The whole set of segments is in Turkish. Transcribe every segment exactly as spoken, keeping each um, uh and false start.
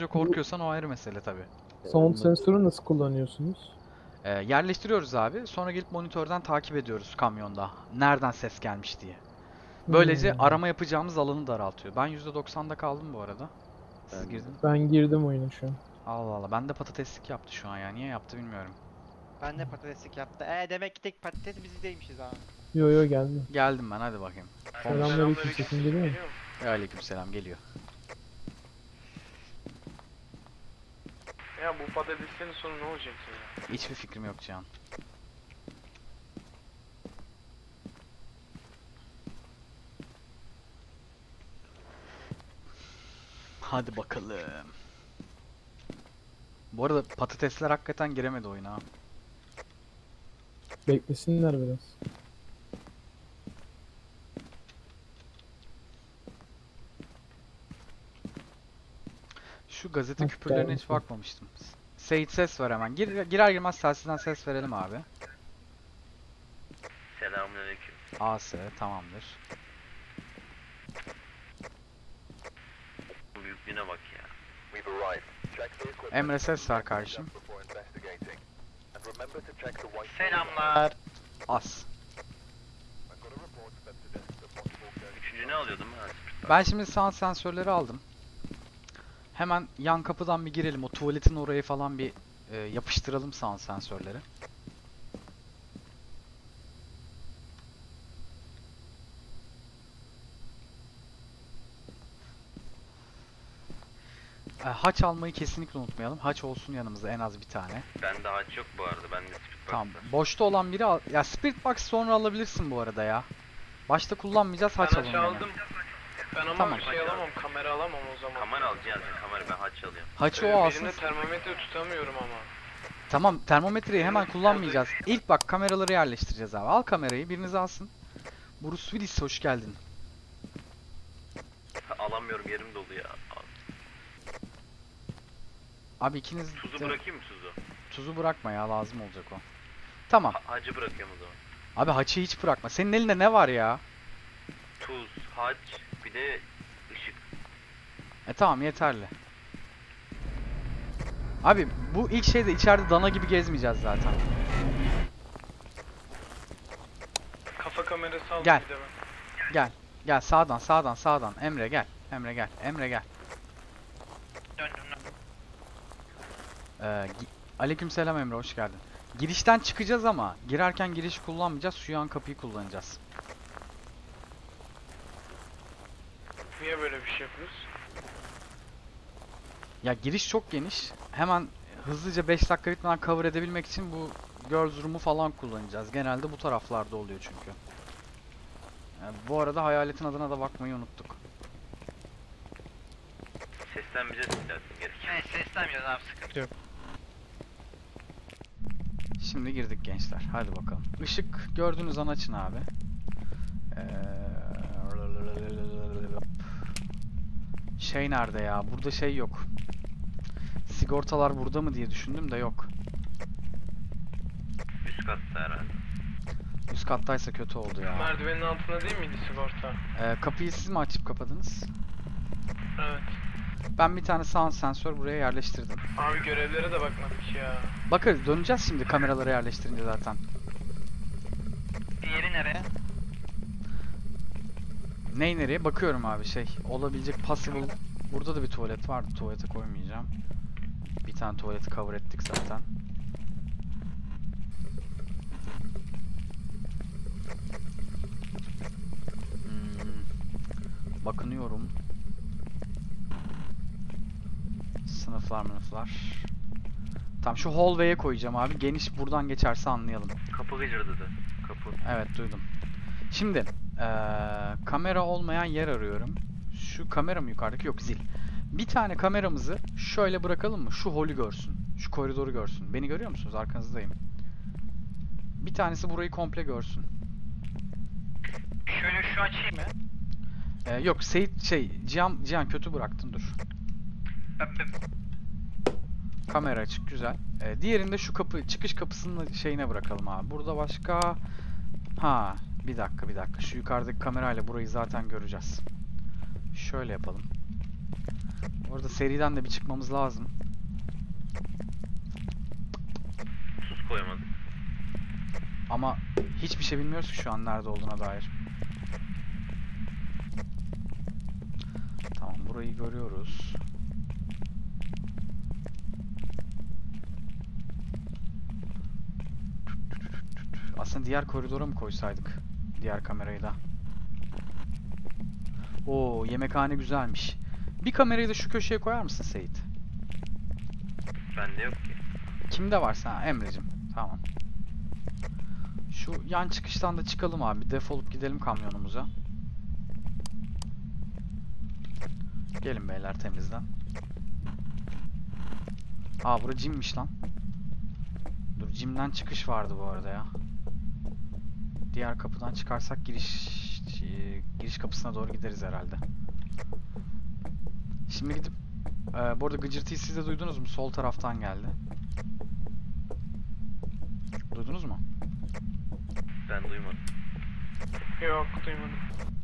görünce korkuyorsan o ayrı mesele tabii. Sound sensörü nasıl kullanıyorsunuz? Ee, yerleştiriyoruz abi. Sonra gelip monitörden takip ediyoruz kamyonda. Nereden ses gelmiş diye. Böylece Hmm. arama yapacağımız alanı daraltıyor. Ben yüzde doksanda kaldım bu arada. Siz girdin. Ben girdim oyuna şu an. Allah Allah. Ben de patateslik yaptı şu an ya. Niye yaptı bilmiyorum. Ben de patateslik yaptı. E demek ki tek patates bizdeymişiz abi. Yo yo geldi. Geldim ben, hadi bakayım. Konuş. Selamünaleyküm, sesin geliyor mu? Aleykümselam, geliyor. Ya bu patateslerin sonu ne olacak ya? Hiçbir fikrim yok Cihan. Hadi bakalım. Bu arada patatesler hakikaten giremedi oyuna. Beklesinler biraz. Şu gazete Hah, küpürlerine hiç gelmiş. bakmamıştım. Seyit ses ver hemen. Gir, girer girmez telsizden ses verelim abi. Selamünaleyküm. A S tamamdır. Bu büyüklüğüne bak ya. Emre ses ver kardeşim. Selamlar. As. Üçüncü ne alıyordum ben? Ben şimdi sound sensörleri aldım. Hemen yan kapıdan bir girelim. O tuvaletin oraya falan bir e, yapıştıralım sound sensörleri. E, haç almayı kesinlikle unutmayalım. Haç olsun yanımızda en az bir tane. Bende haç yok bu arada. Bende Spirit Tamam. Box var. Boşta olan biri al. Ya Spirit Box sonra alabilirsin bu arada ya. Başta kullanmayacağız, haç Ben alalım. aşağı yani. aldım. Ben ama Tamam. bir şey alamam, kamera alamam o zaman. Kamera alacaksın sen, kamera, ben haç alıyorum. Haçı Ee, o alsın. birinde termometre tutamıyorum ama. Tamam, termometreyi hemen kullanmayacağız. İlk bak kameraları yerleştireceğiz abi. Al kamerayı, biriniz alsın. Bruce Willis hoş geldin. Alamıyorum, yerim dolu ya. Abi ikiniz Tuzu de bırakayım mı tuzu? tuzu bırakma ya, lazım olacak o. Tamam. Ha hacı bırakıyorum o zaman. Abi haçı hiç bırakma. Senin elinde ne var ya? Tuz, haç, bir de ışık. E tamam, yeterli. Abi bu ilk şeyde içeride dana gibi gezmeyeceğiz zaten. Kafa kamerası aldım Gel. bir de ben. Gel. Gel sağdan sağdan sağdan. Emre gel. Emre gel. Emre gel. Döndüm. Ee, Aleykümselam Emre, hoş geldin. Girişten çıkacağız ama girerken girişi kullanmayacağız. Şu yan kapıyı kullanacağız. Niye böyle bir şey yapıyoruz? Ya giriş çok geniş. Hemen hızlıca beş dakika bitmeden cover edebilmek için bu Girls Room'u falan kullanacağız. Genelde bu taraflarda oluyor çünkü. Yani bu arada hayaletin adına da bakmayı unuttuk. Seslenmeyeceğiz istersen gerek. Evet seslenmiyoruz abi, sıkıntı yok. Şimdi girdik gençler. Hadi bakalım. Işık gördüğünüz an açın abi. Ee, Şey nerede ya? Burada şey yok. Sigortalar burada mı diye düşündüm de yok. Üst katta herhalde. Üst kattaysa kötü oldu ya. Merdivenin altında değil miydi sigorta? Ee, kapıyı siz mi açıp kapadınız? Evet. Ben bir tane sound sensör buraya yerleştirdim. Abi görevlere de bakmadık ya. Bakarız, döneceğiz şimdi kameraları yerleştirince zaten. Diğeri nereye? Ney nereye? Bakıyorum abi, şey olabilecek possible. Burada da bir tuvalet vardı. Tuvalete koymayacağım. Bir tane tuvaleti cover ettik zaten. Hmm. Bakınıyorum. Sınıflar mınıflar. Tamam, şu hallway'e koyacağım abi. Geniş, buradan geçerse anlayalım. Kapı gıcırdadı. Kapı. Evet, duydum. Şimdi eee, kamera olmayan yer arıyorum. Şu kamera mı yukarıdaki? Yok, zil. Bir tane kameramızı şöyle bırakalım mı? Şu hall'ü görsün. Şu koridoru görsün. Beni görüyor musunuz? Arkanızdayım. Bir tanesi burayı komple görsün. Şöyle şu açayım mı? Eee, yok Seyit şey Cihan, Cihan kötü bıraktın, dur. Ben, ben, Kamera açık, güzel. Eee, diğerinde şu kapı, çıkış kapısının şeyine bırakalım abi. Burada başka... Ha, bir dakika bir dakika. Şu yukarıdaki kamerayla burayı zaten göreceğiz. Şöyle yapalım. Orada seriden de bir çıkmamız lazım. Tuz koymadık. Ama hiçbir şey bilmiyoruz ki şu an nerede olduğuna dair. Tamam, burayı görüyoruz. Aslında diğer koridora mı koysaydık? Diğer kamerayı da. Oo, yemekhane güzelmiş. Bir kamerayı da şu köşeye koyar mısın Seyit? Bende yok ki. Kimde varsa? Ha, Emre'cim. Tamam. Şu yan çıkıştan da çıkalım abi. Defolup gidelim kamyonumuza. Gelin beyler temizden. Aa, bura cimmiş lan. Dur, cimden çıkış vardı bu arada ya. Diğer kapıdan çıkarsak giriş e, giriş kapısına doğru gideriz herhalde. Şimdi gidip e, bu arada gıcırtıyı siz de duydunuz mu? Sol taraftan geldi. Duydunuz mu? Ben duymadım. Yok duymadım.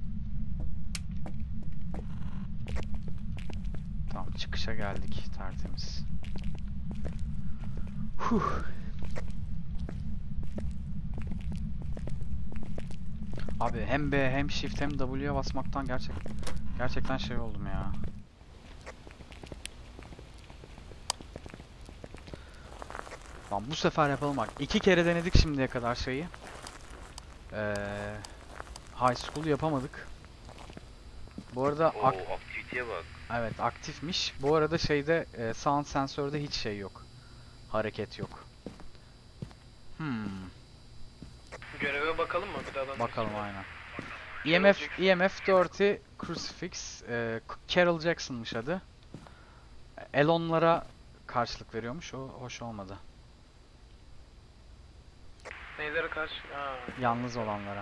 Tamam, çıkışa geldik. Tertemiz. Huh. Abi hem B hem Shift hem W'ye basmaktan gerçek gerçekten şey oldum ya. Lan bu sefer yapalım bak. İki kere denedik şimdiye kadar şeyi. Ee, High School'u yapamadık. Bu arada Oo, ak aktiviteye bak. evet, aktifmiş. Bu arada şeyde e, sound sensörde hiç şey yok. Hareket yok. Hmm. Göreve bakalım mı bir daha? da? Bakalım aynen. E M F E M F dörtü Crucifix, e, Carol Jackson'mış adı. Elon'lara karşılık veriyormuş. O hoş olmadı. Neylere karşı? Ha. Yalnız olanlara.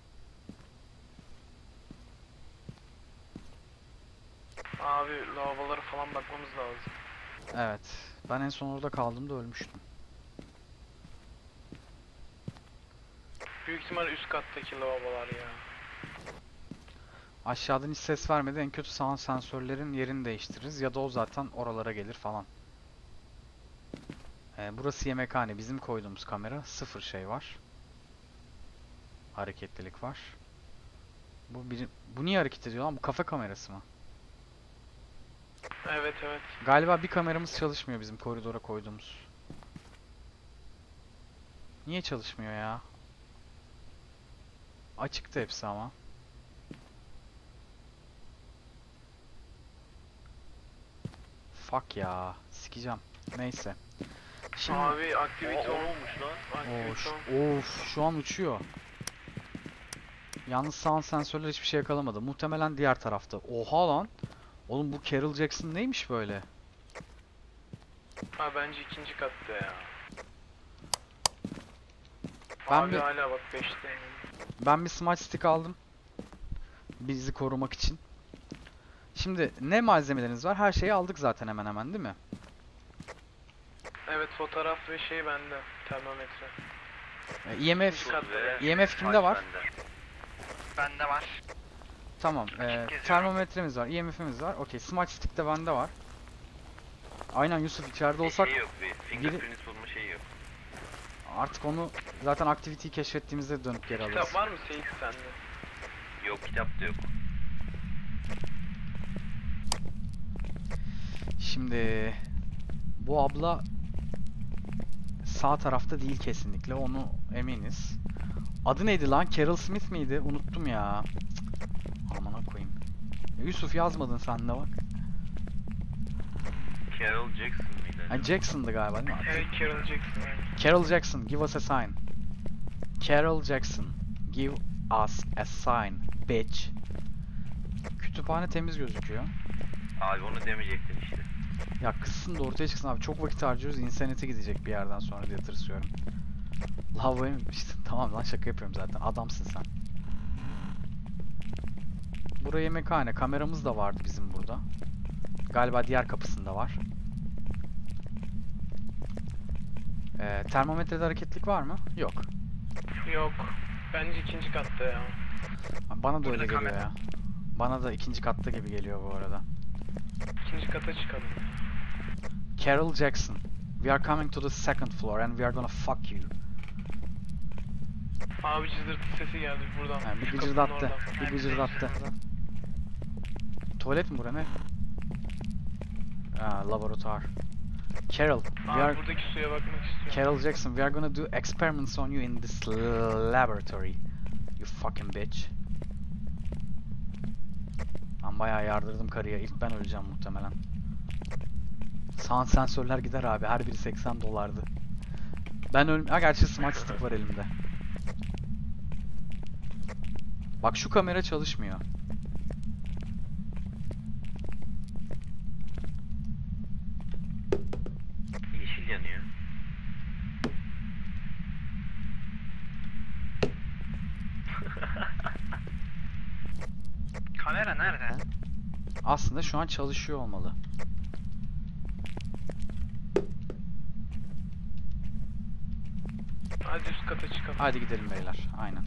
Abi lavabolara falan bakmamız lazım. Evet. Ben en son orada kaldığımda ölmüştüm. Büyük ihtimal üst kattaki lavabolar ya. Aşağıdan hiç ses vermedi. En kötü sound sensörlerin yerini değiştiririz. Ya da o zaten oralara gelir falan. Ee, burası yemekhane. Bizim koyduğumuz kamera. Sıfır şey var. Hareketlilik var. Bu biri... Bu niye hareket ediyor lan? Bu kafe kamerası mı? Evet evet. Galiba bir kameramız çalışmıyor bizim koridora koyduğumuz. Niye çalışmıyor ya? Açıktı hepsi ama. Fuck ya. Sikeceğim. Neyse. Şimdi... Abi aktivite Aa, on. olmuş lan. Oo, Aktivite şu- on. of, şu an uçuyor. Yalnız sound sensörler hiçbir şey yakalamadı. Muhtemelen diğer tarafta. Oha lan. Oğlum bu Carol Jackson neymiş böyle? Ha bence ikinci katta ya. Ben Abi bir- hala bak beşte. Ben bir smudge stick aldım. Bizi korumak için. Şimdi ne malzemeleriniz var? Her şeyi aldık zaten hemen hemen, değil mi? Evet fotoğraf ve şey bende. Termometre. E, E M F, İkinci katta yani. E M F kimde var? Bende var. Tamam. E, termometremiz var, E M F'imiz var. Okey. Smudge stick de bende var. Aynen Yusuf, içeride olsak Şey yok bir. Fingerprint bulma şeyi yok. artık onu zaten activity'yi keşfettiğimizde dönüp geri alırız. Kitap var mı Seyit sende? Yok, kitap da yok. Şimdi bu abla sağ tarafta değil kesinlikle, onu eminiz. Adı neydi lan? Carol Smith miydi? Unuttum ya. Cık. Amına koyayım. Yusuf, yazmadın sen de bak. Carol Jackson mıydı? Ha, Jackson'dı galiba değil mi? Evet Carol Jackson yani. Carol Jackson, give us a sign. Carol Jackson, give us a sign, bitch. Kütüphane temiz gözüküyor. Abi onu demeyecektin işte. Ya kızsın da ortaya çıksın abi. Çok vakit harcıyoruz. İnsaniyete gidecek bir yerden sonra diye tırsıyorum. Lavaboya mı işte? Tamam lan, şaka yapıyorum zaten. Adamsın sen. Buraya yemekhane. Kameramız da vardı bizim burada. Galiba diğer kapısında var. Ee, termometrede hareketlik var mı? Yok. Yok. Bence ikinci katta ya. Bana da Burada öyle geliyor kamera. ya. Bana da ikinci katta gibi geliyor bu arada. İkinci kata çıkalım. Carol Jackson. We are coming to the second floor and we are gonna fuck you. Abi cızırtı sesi geldi buradan. Ha, bir Şu kapının gıcırdattı. oradan. Bir gıcırdattı. Tuvalet mi bura ne? Aa, laboratuvar. Carol, we Abi are buradaki suya bakmak istiyorum. Carol Jackson. We are gonna do experiments on you in this laboratory. You fucking bitch. Ben bayağı yardırdım karıya. İlk ben öleceğim muhtemelen. Sound sensörler gider abi. Her biri seksen dolardı. Ben ölm... Ha gerçi smart stick var elimde. Bak şu kamera çalışmıyor. Yeşil yanıyor. Kamera nerede? Aslında şu an çalışıyor olmalı. Hadi üst kata çıkalım. Hadi gidelim beyler. Aynen.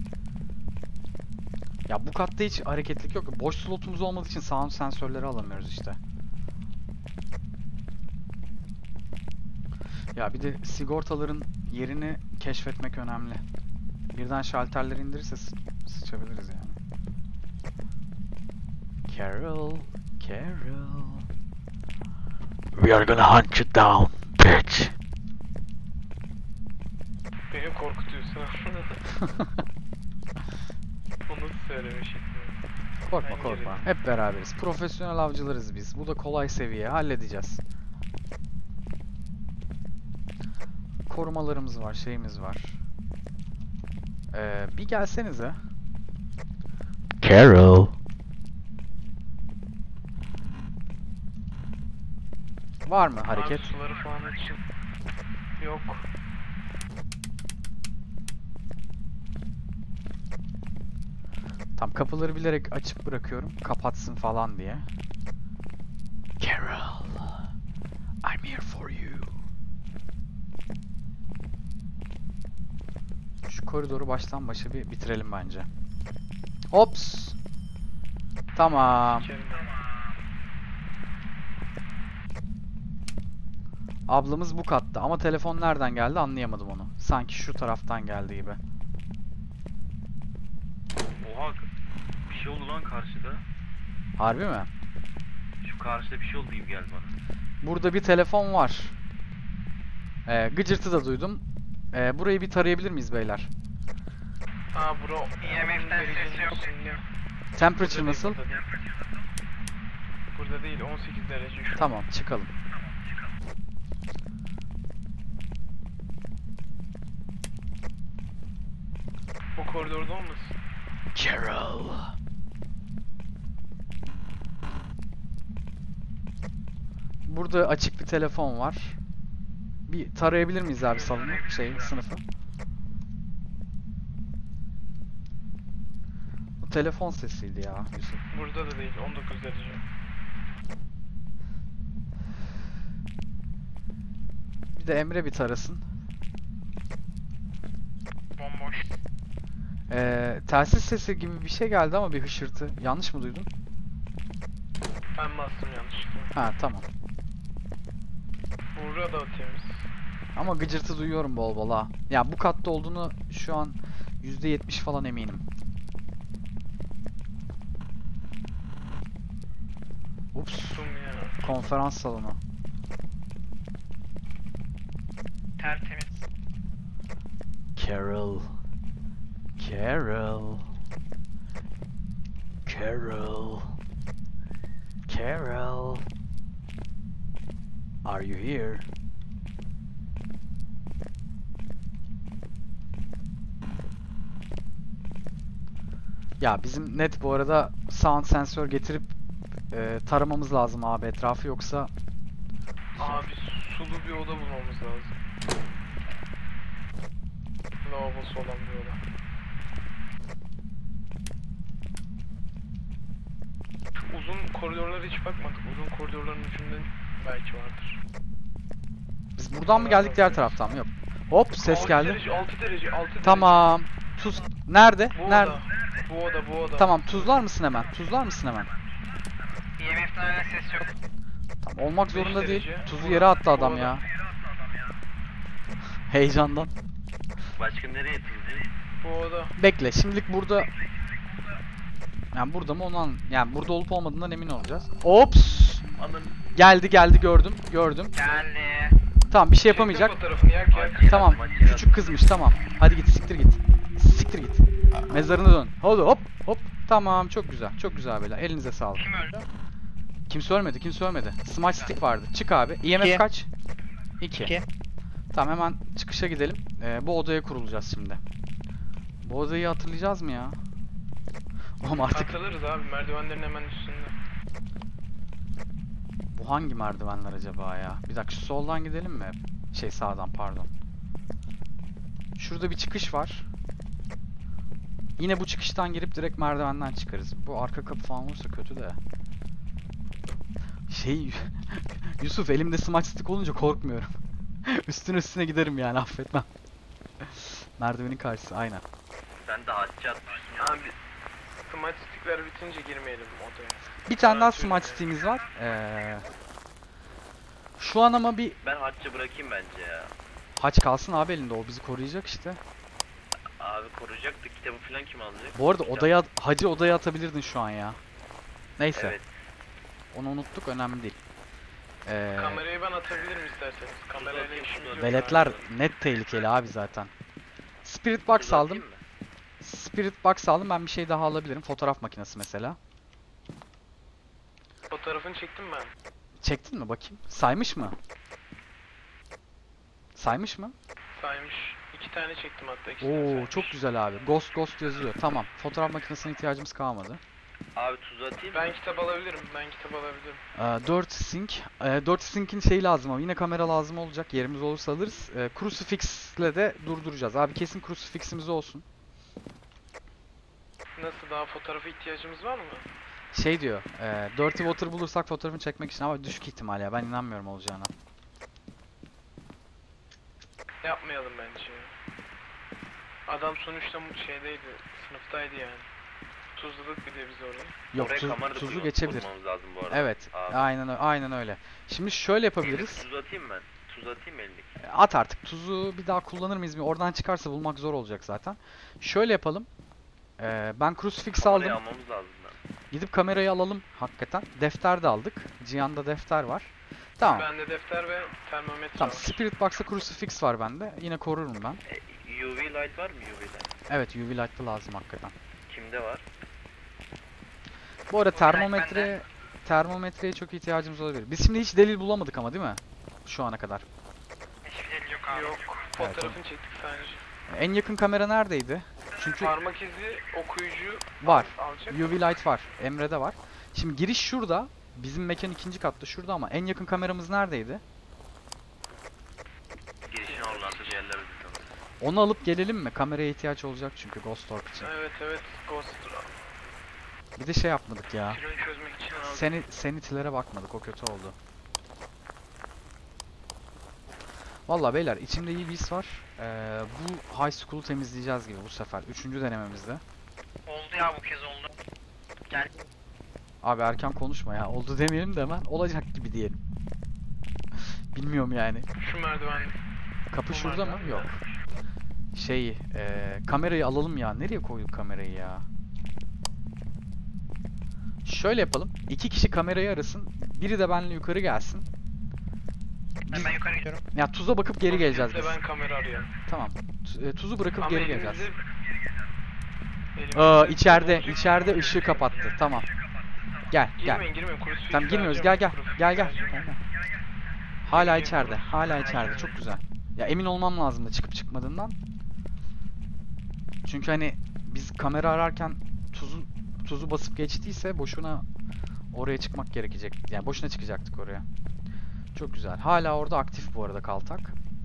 Ya bu katta hiç hareketlik yok. Boş slotumuz olmadığı için sound sensörleri alamıyoruz işte. Ya bir de sigortaların yerini keşfetmek önemli. Birden şalterleri indirirse sı- sıçabiliriz yani. Carol, Carol. We are gonna hunt you down, bitch. Beni korkutuyorsun. Onu nasıl söyleme şekli? Korkma Ben korkma. girelim. Hep beraberiz. Profesyonel avcılarız biz. Bu da kolay seviye. Halledeceğiz. Korumalarımız var, şeyimiz var. Ee, bir gelsenize. Carol. Var mı hareket? Abi suları falan açın. Yok. Tam kapıları bilerek açık bırakıyorum. Kapatsın falan diye. Carol. I'm here for you. Şu koridoru baştan başa bir bitirelim bence. Ops. Tamam. Sikerim. Ablamız bu katta ama telefon nereden geldi anlayamadım onu. Sanki şu taraftan geldi gibi. Oha, bir şey oldu lan karşıda. Harbi mi? Şu karşıda bir şey oldu gibi geldi bana. Burada bir telefon var. Ee, gıcırtı da duydum. Ee, burayı bir tarayabilir miyiz beyler? Aa bro. E M F'den ses yok. Temperature nasıl? Burada değil. Burada değil, on sekiz derece şu. Tamam, çıkalım. O koridorda olmasın? Carol. Burada açık bir telefon var. Bir tarayabilir miyiz abi salonu, şey, sınıfı? Bu telefon sesiydi ya Yusuf. Burada da değil, on dokuz derece. Bir de Emre bir tarasın. Bomboş. Ee, telsiz sesi gibi bir şey geldi ama bir hışırtı. Yanlış mı duydum? Ben bastım yanlışlıkla. Ha tamam. Burada da temiz. Ama gıcırtı duyuyorum bol bol ha. Ya bu katta olduğunu şu an yüzde yetmiş falan eminim. Ups. Sustum ya. Konferans salonu. Tertemiz. Carol. Carol. Carol. Carol. Are you here? Ya bizim net bu arada sound sensör getirip e, taramamız lazım abi etrafı yoksa Abi sulu bir oda bulmamız lazım. Lavabosu olan bir oda. Şu uzun koridorlara hiç bakmadık. Uzun koridorların ucunda belki vardır. biz buradan mı geldik diğer taraftan mı? Yok. Hop ses altı geldi. Derece, altı derece, altı derece. Tamam. Tuz nerede? Bu Nerede? oda. Bu oda, bu oda. Tamam tuzlar mısın hemen? Tuzlar mısın hemen? I M F'den öyle ses yok. Tamam, olmak Beş zorunda değil. derece. Tuzu Bu- yere attı adam bu ya. Heyecandan. Başka nereye tuzu? Bu oda. Bekle, şimdilik burada... Yani burada mı onu an... Yani burada olup olmadığından emin olacağız. Ops! Anın. Geldi geldi gördüm. Gördüm. Geldi. Tamam, bir şey yapamayacak. Çektim fotoğrafını yak yak. Tamam. Küçük kızmış, tamam. Hadi git, siktir git. Siktir git. Mezarına dön. Hadi hop hop. Tamam, çok güzel. Çok güzel böyle. Elinize sağlık. Kim öldü? Kimse ölmedi, kimse ölmedi. Smart stick vardı. Çık abi. I M F İki. kaç? iki. İki. Tamam, hemen çıkışa gidelim. Ee, bu odaya kurulacağız şimdi. Bu odayı hatırlayacağız mı ya? Oğlum artık Hatırlarız abi, merdivenlerin hemen üstünde. bu hangi merdivenler acaba ya? Bir dakika, şu soldan gidelim mi? Şey, sağdan pardon. Şurada bir çıkış var. Yine bu çıkıştan girip direkt merdivenden çıkarız. Bu arka kapı falan olursa kötü de. Şey Yusuf, elimde smart stick olunca korkmuyorum. Üstüne üstüne giderim yani, affetmem. Merdivenin karşısı aynen. Sen de hacca atmışsın ya. Abi, smart stickler bitince girmeyelim odaya. Bir tane daha Saat smart yürüme. stick'imiz var. Ee, şu an ama bir Ben hacca bırakayım bence ya. haç kalsın abi elinde, o bizi koruyacak işte. Abi koruyacaktı, kitabı falan kim alacak? Bu arada Kitap. odaya hacı odaya atabilirdin şu an ya. Neyse. Evet. Onu unuttuk, önemli değil. Ee, Kamerayı ben atabilirim isterseniz. Kamerayla işimiz yok. veletler abi. net tehlikeli abi zaten. Spirit box Tuzu aldım. atayım mı? Spirit box aldım. Ben bir şey daha alabilirim. Fotoğraf makinesi mesela. Fotoğrafını çektim ben. Çektin mi bakayım? Saymış mı? Saymış mı? Saymış. İki tane çektim hatta. ikisini Oo, saymış. çok güzel abi. Ghost Ghost yazıyor. Tamam. Fotoğraf makinesine ihtiyacımız kalmadı. Abi tuzu atayım mı? Ben kitap alabilirim. Ben kitap alabilirim. Ee, dört sync. Ee, dört sync'in şeyi lazım ama yine kamera lazım olacak. Yerimiz olursa alırız. Ee, crucifix'le de durduracağız. Abi kesin crucifix'imiz olsun. Nasıl, daha fotoğrafa ihtiyacımız var mı? Şey diyor. E, dirty water bulursak fotoğrafını çekmek için, ama düşük ihtimal ya. Ben inanmıyorum olacağına. Yapmayalım bence ya. Adam sonuçta bu şeydeydi. Sınıftaydı yani. Tuzluluk bir de biz orada. Yok, Oraya tuz, kamera da tuzu kurma- geçebilir. kurmamız lazım bu arada. Evet. Abi. Aynen ö- aynen öyle. Şimdi şöyle yapabiliriz. Tuz atayım ben. Tuz atayım mı elindeki? E, At artık. Tuzu bir daha kullanır mıyız bilmiyorum. Oradan çıkarsa bulmak zor olacak zaten. Şöyle yapalım. E, ben crucifix Kamerayı aldım. almamız lazım lan. Gidip kamerayı alalım hakikaten. Defter de aldık. Cihan'da defter var. Tamam. Bende defter ve termometre Tamam. var. Spirit Box'ta crucifix var bende. Yine korurum ben. E, U V light var mı U V light? Evet, U V light'lı lazım hakikaten. Kimde var? Bu arada U V light termometre termometreye çok ihtiyacımız olabilir. Biz şimdi hiç delil bulamadık ama, değil mi? Şu ana kadar. Hiçbir delil yok abi. Yok. Fotoğrafını çektik sadece. En yakın kamera neredeydi? Çünkü Parmak izi okuyucu var. alacak. U V light var. Emre'de var. Şimdi giriş şurada. Bizim mekan ikinci katta şurada, ama en yakın kameramız neredeydi? Girişin oralarda bir yerlerde sanırım. Onu alıp gelelim mi? Kameraya ihtiyaç olacak çünkü Ghost Orb için. Evet evet. Ghost Bir de şey yapmadık ya. Türünü çözmek için aldım. Seni sanity'lere bakmadık. O kötü oldu. Vallahi beyler, içimde iyi bir his var. Ee, bu high school'u temizleyeceğiz gibi bu sefer. Üçüncü denememizde. Oldu ya, bu kez oldu. Gel. Abi erken konuşma ya. Oldu demeyelim de hemen olacak gibi diyelim. Bilmiyorum yani. Şu merdiven. Kapı Bu şurada mı? merdiven. Yok. Şeyi, eee, kamerayı alalım ya. Nereye koyduk kamerayı ya? Şöyle yapalım. İki kişi kamerayı arasın. Biri de benimle yukarı gelsin. Biz, Ben yukarı gidiyorum. ya tuza bakıp geri geleceğiz biz. Ben kamera arıyorum. Tamam. Tu- e, tuzu bırakıp Ama geri elimizde- geleceğiz. elimizde Aa, içeride, olacak içeride bir- ışığı kapattı. Tamam. Gel, gel. Girmeyin girmeyin. Crucifix Tamam, girmiyoruz. Gel vereceğim. gel. Crucifix Gel gel. vereceğim. Gel, gel. Hala Girmeyin, içeride. crucifix Hala vereceğim. içeride. Çok güzel. Ya emin olmam lazım da çıkıp çıkmadığından. Çünkü hani biz kamera ararken tuzu tuzu basıp geçtiyse boşuna oraya çıkmak gerekecek. Yani boşuna çıkacaktık oraya. Çok güzel. Hala orada aktif bu arada kaltak.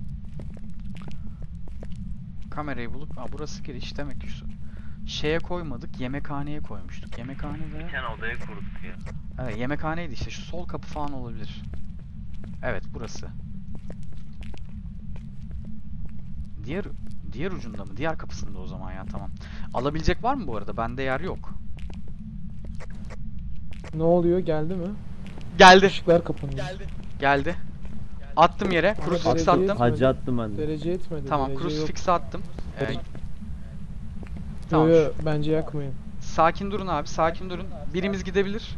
Kamerayı bulup, aa, burası giriş demek ki şu şeye koymadık, yemekhaneye koymuştuk. Yemekhanede Bir tane odaya kurduk ya. evet, yemekhaneydi işte, şu sol kapı falan olabilir. Evet, burası. Diğer diğer ucunda mı? Diğer kapısında o zaman ya, tamam. Alabilecek var mı bu arada? Bende yer yok. Ne oluyor? Geldi mi? Geldi. Işıklar kapanıyor. Geldi. Attım yere. Crucifix derece attım. yetmedi. Hacı attım ben de. Derece etmedi. Tamam, derece yok. Crucifix'i attım. Ee, Yo, tamam. yo, bence yakmayın. Sakin durun abi, sakin durun. Birimiz gidebilir.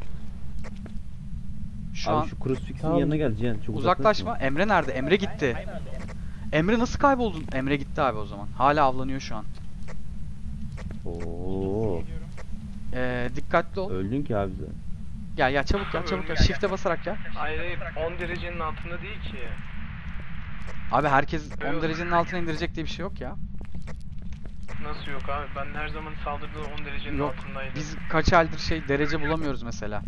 Şu Abi an şu crucifix'in Tamam. yanına gel Cihan. Çok uzaklaşma. Emre nerede? Emre gitti. Emre nasıl kayboldun? Emre gitti abi o zaman. Hala avlanıyor şu an. Oo. Ee, dikkatli ol. Öldün ki abi sen. Gel gel çabuk gel çabuk gel. Shift'e basarak gel. Hayır hayır on derecenin altında değil ki. Abi herkes on Yok. derecenin altına indirecek diye bir şey yok ya. Nasıl yok abi? Ben her zaman saldırdığı on derecenin Yok. altındaydım. Biz kaç aydır şey derece bulamıyoruz mesela.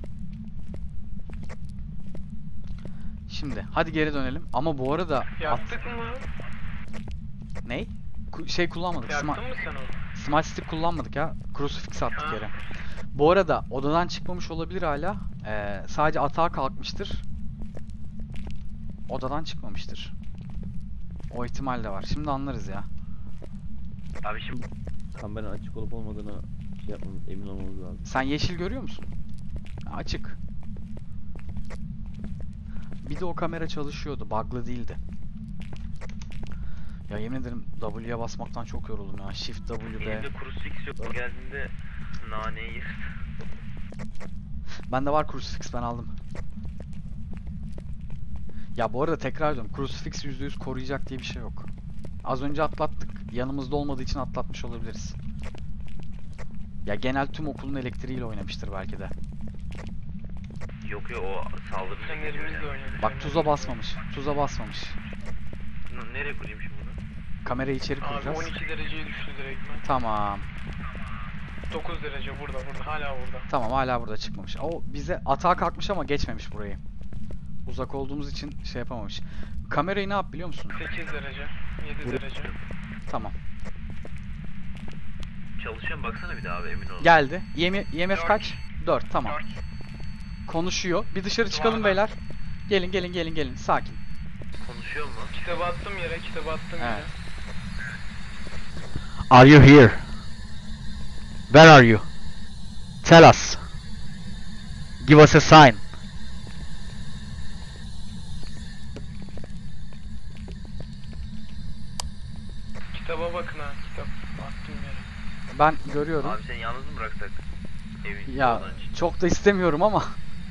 Şimdi hadi geri dönelim. Ama bu arada at... Yaktık mı? Ney? Ku- Şey kullanmadık. Sma Yaktın mı sen onu? Smart stick kullanmadık ya. Crucifix attık Ha. yere. Bu arada odadan çıkmamış olabilir hala. Ee, sadece atağa kalkmıştır. Odadan çıkmamıştır. O ihtimal de var. Şimdi anlarız ya. Abi şimdi Kameranın açık olup olmadığına şey yapmamız, emin olmamız lazım. Sen yeşil görüyor musun? Ha, açık. Bir de o kamera çalışıyordu. Bug'lı değildi. Ya yemin ederim W'ye basmaktan çok yoruldum ya. Shift W, B. elimde crucifix yok. O geldiğinde naneyi yer. Bende var Crucifix, ben aldım. Ya bu arada tekrar ediyorum. Crucifix yüzde yüz koruyacak diye bir şey yok. Az önce atlattık. Yanımızda olmadığı için atlatmış olabiliriz. Ya genel tüm okulun elektriğiyle oynamıştır belki de. Yok ya o saldırınca geliyor Fenerimizle yani. oynadık. Bak tuza basmamış. Tuza basmamış. N- Nereye kurayım şimdi bunu? Kamerayı içeri Abi kuracağız. on iki dereceye düştü direktmen. Tamam. dokuz derece burada burada hala burada. Tamam, hala burada çıkmamış. O bize atağa kalkmış ama geçmemiş burayı. Uzak olduğumuz için şey yapamamış. Kamerayı ne yap biliyor musun? sekiz derece, yedi derece. Tamam. Çalışıyor mu baksana bir daha abi emin ol. Geldi. E M F Dört. kaç? dört. Tamam. Dört. Konuşuyor. Bir dışarı çıkalım Duvarda. beyler. Gelin gelin gelin gelin. Sakin. Konuşuyor mu? Kitabı attım yere, kitabı attım Evet. yere. Are you here? Where are you? Tell us. Give us a sign. Kitaba bakın ha, kitap attım yere. Ben görüyorum. Abi seni yalnız mı bıraksak? Evin Ya olan için. çok da istemiyorum ama.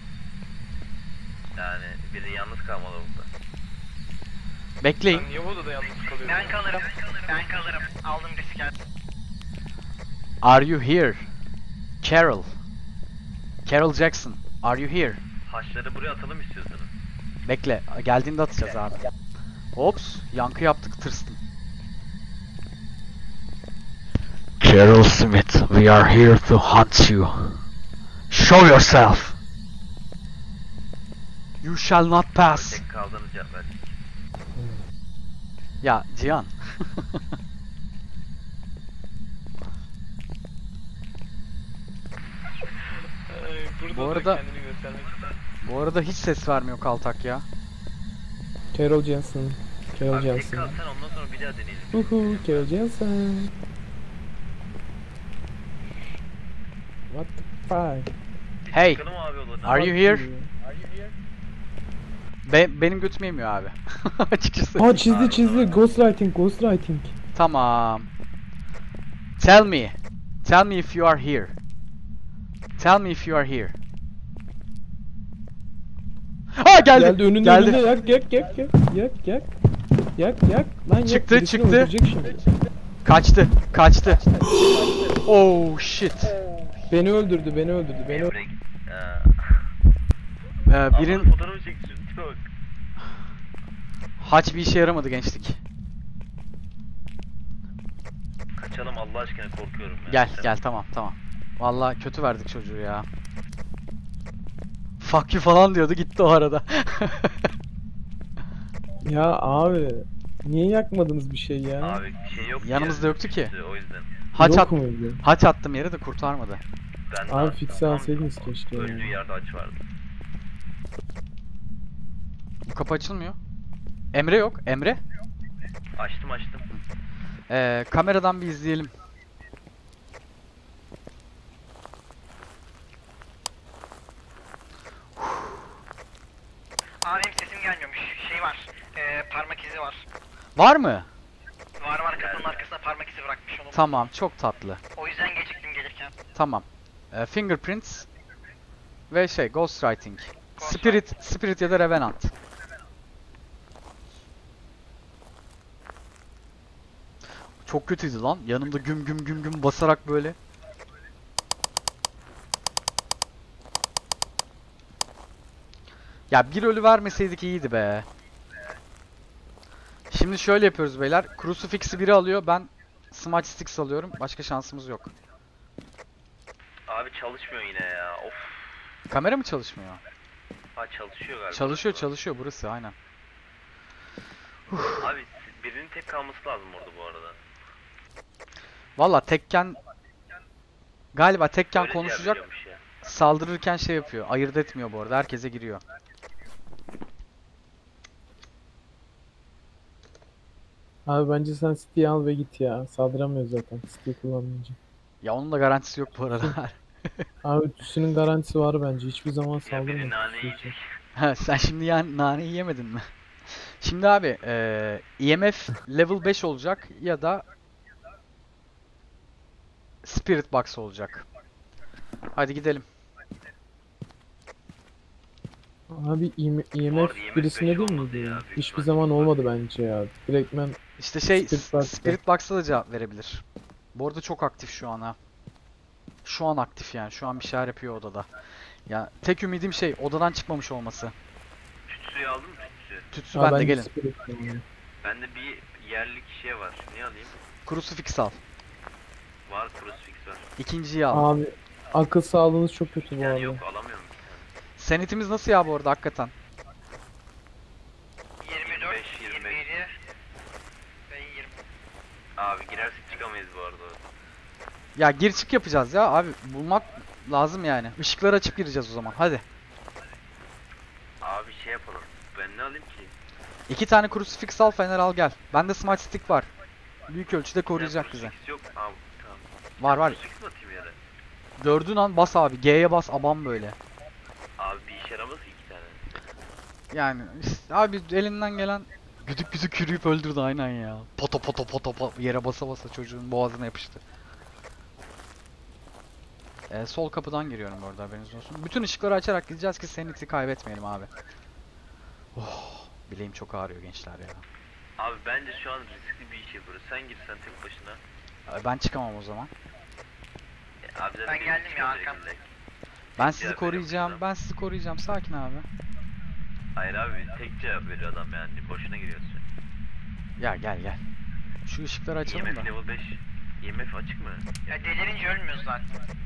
Yani biri yalnız kalmalı burada. Bekleyin. Ben niye bu odada yalnız kalıyorum? Ben kalırım. Ben kalırım. Aldım risk aldım. Are you here? Carol. Carol Jackson. Are you here? Haçları buraya atalım istiyorsanız. Bekle. Geldiğinde atacağız abi. Ops. Yankı yaptık, tırstım. Carol Smith, we are here to hunt you. Show yourself. You shall not Abi pass. tek kaldığınız cevap ver. Ya Cihan. Ay, burada Bu da arada- kendini göstermek ister. Bu arada hiç ses vermiyor Kaltak ya. Carol Jensen. Carol Abi tek Jensen. kal sen ondan sonra bir daha deneyelim. Uhu, Carol Jensen. What the fuck? Hey, Çıkalım abi odadan. are you here? Be benim götüm yemiyor abi. Açıkçası. Aa çizdi çizdi. Ghostwriting, ghostwriting. Tamam. Tell me. Tell me if you are here. Tell me if you are here. Aa geldi. Geldi önünde geldi. önünde yak yak yak yak yak yak. Yak yak. Lan yak. Çıktı, birisini çıktı. öldürecek şimdi. Kaçtı. Kaçtı. Oh shit. Beni öldürdü, beni öldürdü, beni öldürdü. Emre git. Ee, Ee, birin Allah'ın fotoğrafı çeksin. Tipe bak. haç bir işe yaramadı gençlik. Kaçalım Allah aşkına korkuyorum ya. Gel Sen- gel tamam tamam. Vallahi kötü verdik çocuğu ya. Fuck you falan diyordu, gitti o arada. Ya abi. Niye yakmadınız bir şey ya? Abi bir şey yok. Yanımızda ya. yoktu ki. O yüzden. Haç, Yok at muydu? haç attım yere de kurtarmadı. Ben Abi de- fix'i tam alsaydınız keşke ya. Öldüğü yerde aç vardı. Bu kapı açılmıyor. Emre yok. Emre. Açtım açtım. Ee, kameradan bir izleyelim. şey var. Ee, parmak izi var. Var mı? Var var kapının arkasına parmak izi bırakmış onu. Tamam, çok tatlı. O yüzden geciktim gelirken. Tamam. Ee, fingerprints ve şey ghostwriting. Ghost Spirit, Spirit ya da Revenant. Çok kötüydü lan. Yanımda güm güm güm güm basarak böyle. Ya bir ölü vermeseydik iyiydi be. Şimdi şöyle yapıyoruz beyler. Crucifix'i biri alıyor. Ben Smudge Sticks alıyorum. Başka şansımız yok. Abi çalışmıyor yine ya. Of. Kamera mı çalışmıyor? Ha çalışıyor galiba. Çalışıyor çalışıyor burası aynen. Abi birinin tek kalması lazım orada bu arada. Valla tekken galiba tekken Öyle konuşacak, diyebiliyormuş ya. saldırırken şey yapıyor. Ayırt etmiyor bu arada. Herkese giriyor. Abi bence sen City'yi al ve git ya. Saldıramıyor zaten City'yi kullanmayınca. Ya onun da garantisi yok bu arada. Abi üstünün garantisi var bence. Hiçbir zaman Ya biri saldırmıyor. nane yiyecek. Ha, sen şimdi yani naneyi yemedin mi? Şimdi abi eee E M F level beş olacak ya da Spirit Box olacak. Hadi gidelim. Abi E M F E M F birisinde değil olmadı miydi ya, ya? büyük Hiçbir ihtimalle. zaman olmadı bence ya. Direktmen İşte şey Spirit Box'ta. Spirit Box'a da cevap verebilir. Bu arada çok aktif şu an ha. Şu an aktif yani. Şu an bir şeyler yapıyor odada. Ya tek ümidim şey odadan çıkmamış olması. Tütsüyü aldın mı tütsü? Tütsü Aa, bende bence gelin. Spirit kullanıyor. Bende bir yerlik şey var. Ne alayım? Crucifix al. Var crucifix var. İkinciyi al. Abi akıl sağlığınız çok kötü bu Yani arada. yok alamıyorum. Sanitimiz nasıl ya bu arada hakikaten? yirmi dört, yirmi beş, yirmi beş. yirmi yedi ve yirmi. Abi girersek çıkamayız bu arada. Ya gir çık yapacağız ya abi. Bulmak lazım yani. Işıkları açıp gireceğiz o zaman. Hadi. Abi şey yapalım. Ben ne alayım ki? İki tane crucifix al, fener al gel. Bende smart stick var. Büyük ölçüde koruyacak Ya, bizi. crucifix yok. Abi tamam. Var var. Crucifix mi atayım yere? Gördüğün an bas abi. G'ye bas abam böyle. Abi bir işe yaramaz ki iki tane. Yani işte abi elinden gelen güdük güdük yürüyüp öldürdü aynen ya. Poto poto poto poto yere basa basa çocuğun boğazına yapıştı. Ee, sol kapıdan giriyorum bu arada haberiniz olsun. Bütün ışıkları açarak gideceğiz ki sanity kaybetmeyelim abi. Oh, bileğim çok ağrıyor gençler ya. Abi bence şu an riskli bir iş yapıyoruz. Sen girsen tek başına. Ee, Ben çıkamam o zaman. E, abi zaten Ben birisi geldim ya, çıkıyor Hakan. direkt. Ben Tek sizi cevap koruyacağım. veriyor Ben sizi koruyacağım. Sakin abi. Hayır abi tek cevap veriyor adam yani. Boşuna giriyorsun. Ya gel gel. Şu ışıkları açalım E M da. F level beş. E M F açık mı? Ya delirince ölmüyoruz zaten.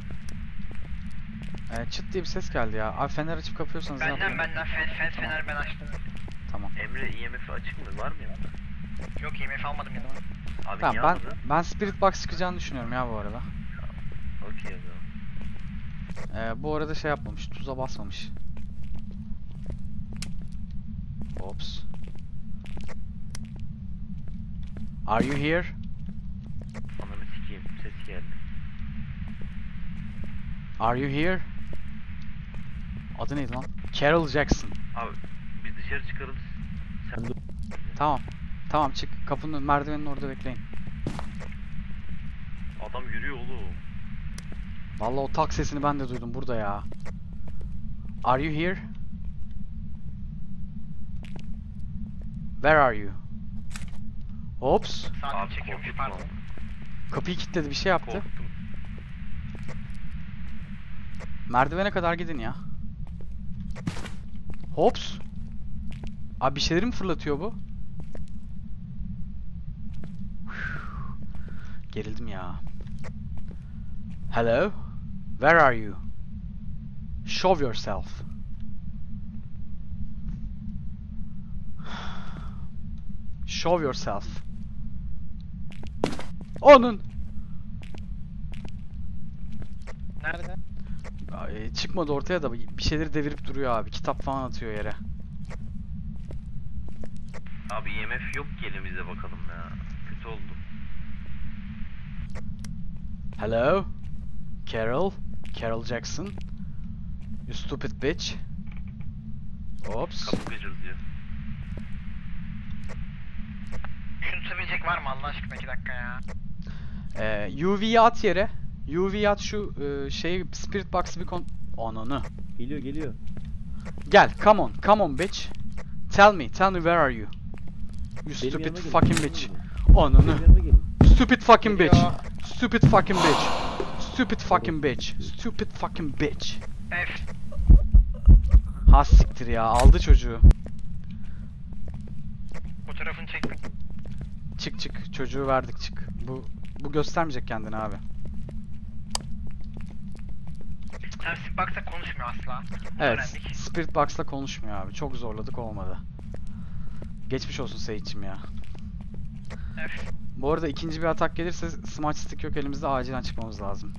Ee, çıt diye bir ses geldi ya. Abi fener açıp kapıyorsanız ne Benden yapayım? benden fen, fen, fener ben açtım. Tamam. Emre E M F açık mı? Var mı yanında? Yok E M F almadım yanıma. Abi Tamam niye ben almadın? ben Spirit Box çıkacağını düşünüyorum ya bu arada. Okey o zaman. Ee, bu arada şey yapmamış. Tuza basmamış. Ops. Are you here? Ananı sikeyim. Ses geldi. Are you here? Adı neydi lan? Carol Jackson. Abi biz dışarı çıkarız. Sen Tamam. Tamam çık. Kapının merdivenin orada bekleyin. adam yürüyor oğlum. Vallahi o tak sesini ben de duydum burada ya. Are you here? Where are you? Ops. Saatini Abi çekiyormuş korkutma. pardon. Kapıyı kilitledi bir şey yaptı. Korktum. Merdivene kadar gidin ya. Hops. Abi bir şeyleri mi fırlatıyor bu? Gerildim ya. Hello? Where are you? Show yourself. Show yourself. Onun. Nerede? Ay, çıkmadı ortaya da bir şeyleri devirip duruyor abi. Kitap falan atıyor yere. Abi E M F yok ki elimizde bakalım ya. Kötü oldu. Hello? Carol? Carol Jackson? You stupid bitch. Ops. Kapı gıcırdıyor. gerek var mı Allah aşkına iki dakika ya? Ee, U V'yi at yere. U V'yi at şu e, şey Spirit Box'ı bir kon... Ananı. Geliyor geliyor. Gel, come on, come on bitch. Tell me, tell me where are you? You Benim stupid yanıma gelin, fucking benim bitch. yanıma gelin. Ananı. Benim yanıma gelin. Stupid fucking bitch. Geliyor. Stupid fucking bitch. Stupid fucking bitch. Stupid fucking bitch. F. Ha siktir ya, aldı çocuğu. Fotoğrafını çektim. Çık çık, çocuğu verdik çık. Bu bu göstermeyecek kendini abi. Sen Spikebox'la konuşmuyor asla. Evet, Öğrendik. Spirit Box'la konuşmuyor abi. Çok zorladık olmadı. Geçmiş olsun Seyitçim ya. F. Bu arada ikinci bir atak gelirse Smart Stick yok elimizde, acilen çıkmamız lazım.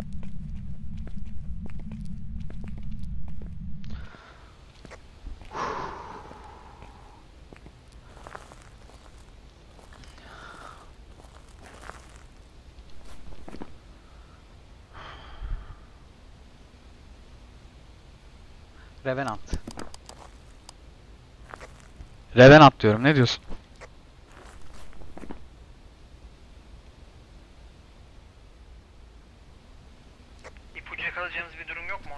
Revenant. Revenant diyorum. Ne diyorsun? İpucu yakalayacağımız bir durum yok mu?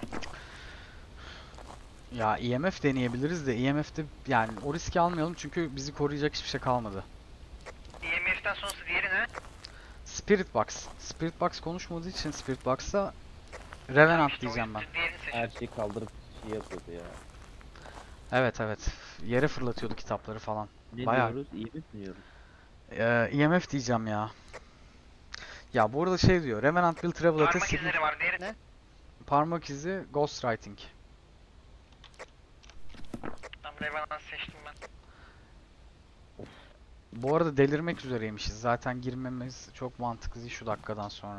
Ya E M F deneyebiliriz de E M F'de yani o riski almayalım çünkü bizi koruyacak hiçbir şey kalmadı. E M F'den sonrası diğeri ne? Spirit Box. Spirit Box konuşmadığı için Spirit Box'a Revenant İşte o diyeceğim ben. yüzden Diğerini seç. Her şeyi kaldırıp şey yapıyordu ya. Evet evet. Yere fırlatıyordu kitapları falan. Ne Bayağı- diyoruz? İyi mi diyoruz? Ee, E M F diyeceğim ya. Ya bu arada şey diyor. Revenant will travel at a Parmak sign- izleri var. Diğeri ne? Parmak izi ghostwriting. Tamam Revenant seçtim ben. Bu arada delirmek üzereymişiz. Zaten girmemiz çok mantıklı değil şu dakikadan sonra.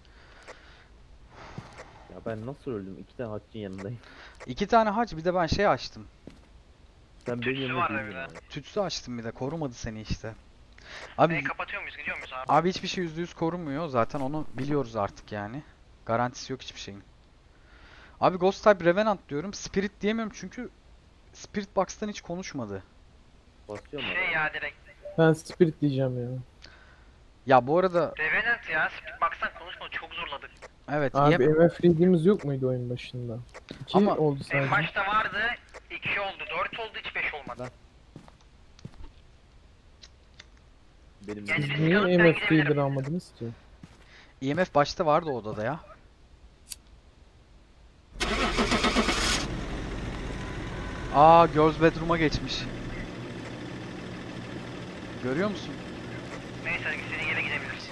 Ya ben nasıl öldüm? İki tane haccın yanındayım. İki tane haç bir de ben şey açtım. Sen benim Tütsü yanımda var da değildin bir de. abi. Tütsü açtım bir de korumadı seni işte. Abi Beni kapatıyor muyuz? Gidiyor muyuz abi? Abi hiçbir şey yüzde yüz korumuyor. Zaten onu biliyoruz artık yani. Garantisi yok hiçbir şeyin. Abi Ghost Type Revenant diyorum. Spirit diyemiyorum çünkü Spirit Box'tan hiç konuşmadı. Basıyor mu? Şey adam? ya direkt. Ben Spirit diyeceğim ya. Ya bu arada Revenant ya. Speedbox'tan konuşma çok zorladık. evet Abi E M M F read'imiz yok muydu oyun başında? İki Ama- oldu En sadece. başta vardı. iki oldu. dört oldu. Hiç beş olmadı. Benim Yani Siz biz niye kalıp ben M F reader gidebilirim. almadınız ki? E M F başta vardı odada ya. Aa Girls Bedroom'a geçmiş. Görüyor musun? Neyse hadi istediğin yere gidebiliriz.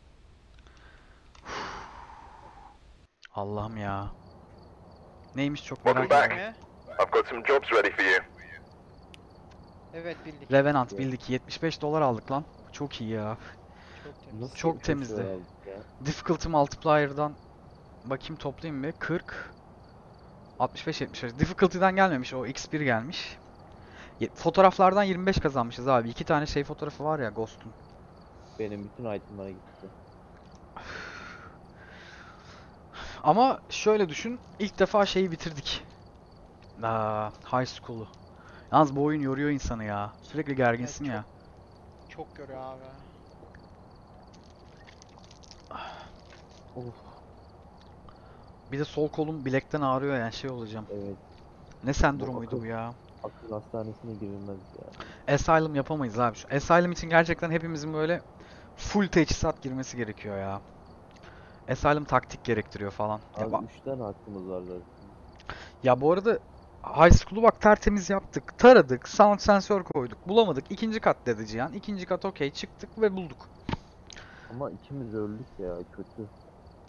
Allah'ım ya. Neymiş çok Welcome merak back. ediyorum. I've got some jobs ready for you. Evet bildik. Revenant bildik. yetmiş beş dolar aldık lan. Çok iyi ya. Çok temiz. Nasıl Çok yetmiş temizdi. dolar aldık ya? Difficulty multiplier'dan bakayım toplayayım bir. kırk altmış beş yetmiş beş. Difficulty'den gelmemiş. O X bir gelmiş. Ye- Fotoğraflardan yirmi beş kazanmışız abi. İki tane şey fotoğrafı var ya Ghost'un. Benim bütün itemlara gitti. Ama şöyle düşün. İlk defa şeyi bitirdik. Aa, High School'u. Yalnız bu oyun yoruyor insanı ya. Sürekli gerginsin Evet, ya. Çok görüyor abi. Of Bir de sol kolum bilekten ağrıyor yani şey olacağım. evet. Ne sendromuydu bu ya? Akıl hastanesine girilmez ya. Asylum yapamayız abi. Şu Asylum için gerçekten hepimizin böyle full teçhizat girmesi gerekiyor ya. Asylum taktik gerektiriyor falan. Ya, Abi ba- üç tane hakkımız var zaten. ya bu arada High School'u bak tertemiz yaptık. Taradık. Sound sensör koyduk. Bulamadık. İkinci kat dedi Cihan. İkinci kat okey çıktık ve bulduk. Ama ikimiz öldük ya kötü.